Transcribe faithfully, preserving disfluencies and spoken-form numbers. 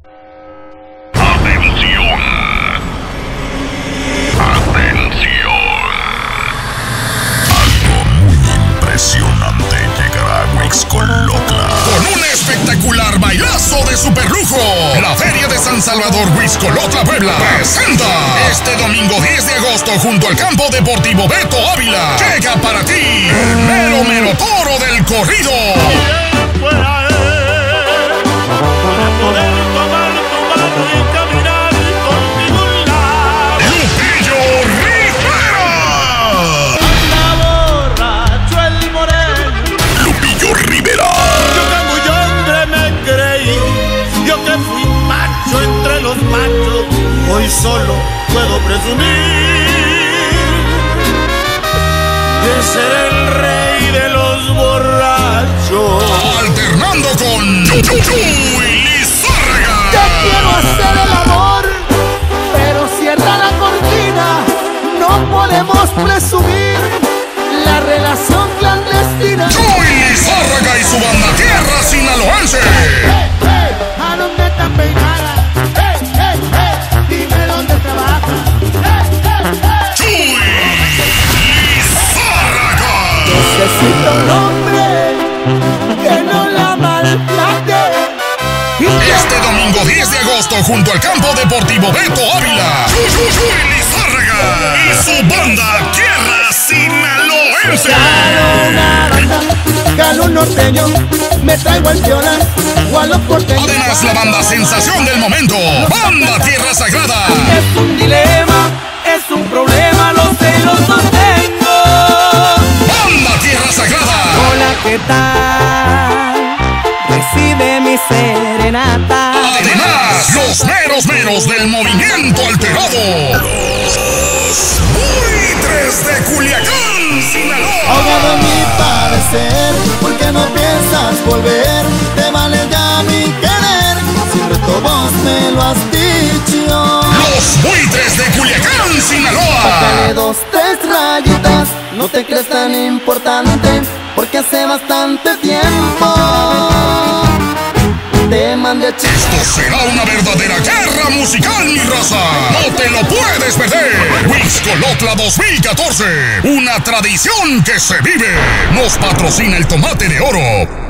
Atención. Atención. Algo muy impresionante llegará a Huixcolotla. Con un espectacular bailazo de superlujo. La Feria de San Salvador Huixcolotla Puebla presenta este domingo diez de agosto junto al Campo Deportivo Beto Ávila. Llega para ti el mero mero toro del corrido. Hoy solo puedo presumir de ser el rey de los borrachos. Alternando con Chuy Lizárraga. Te quiero hacer el amor, pero cierra la cortina. No podemos presumir la relación clandestina. Chuy Lizárraga y su banda Tierra Sinaloense. Hey, hey, ¿a dónde está peinada? Dime dónde trabaja. Chuy Lizárraga. Necesito un hombre que no la maltrate. Este domingo diez de agosto junto al Campo Deportivo Beto Ávila. Chuy Lizárraga y su banda Tierra Sinaloense. Jalo una banda, jalo un norteño, me traigo al viola o a los porteños. Además la banda sensación del momento, Banda Tierra Sagrada. Es un dilema, es un problema, lo sé, lo sostengo. Banda Tierra Sagrada. Hola, ¿qué tal? Recibe mi serenata. Además, los meros meros del movimiento alterado. Los Buitres de Culiacán, Sinaloa. Ahogado en mi padecer, ¿por qué no piensas volver? Te vale ya mi querer, siempre todos me lo has dicho. Los Buitres de Culiacán, Sinaloa. Sácale dos, tres rayitas, no te crees tan importante, porque hace bastante tiempo te mandé a ch... Esto será una verdadera guerra musical, mi raza. No te lo puedes perder. Huixcolotla dos mil catorce, una tradición que se vive. Nos patrocina el Tomate de Oro.